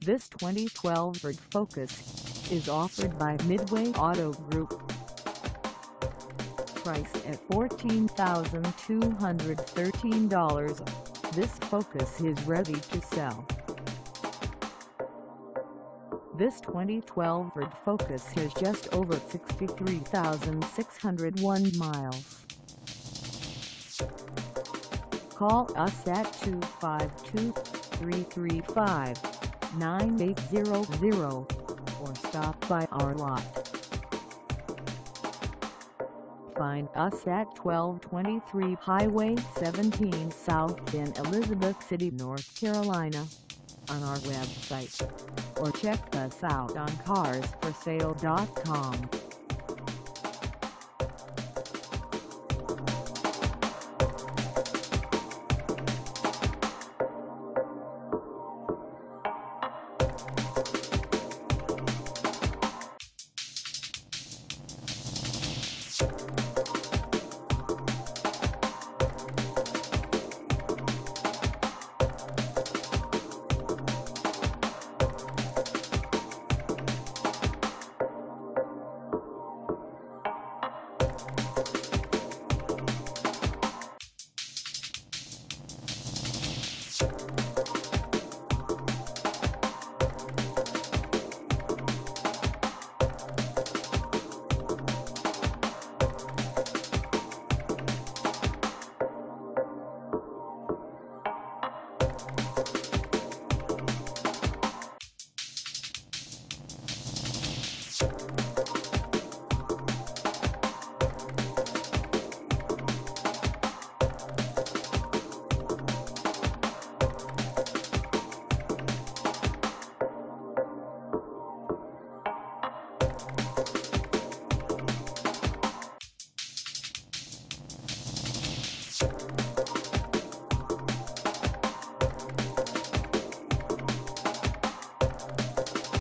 This 2012 Ford Focus is offered by Midway Auto Group. Priced at $14,213, this Focus is ready to sell. This 2012 Ford Focus has just over 63,601 miles. Call us at 252-335-9800 or stop by our lot. Find us at 1223 Highway 17 South in Elizabeth City, North Carolina, on our website, or check us out on carsforsale.com.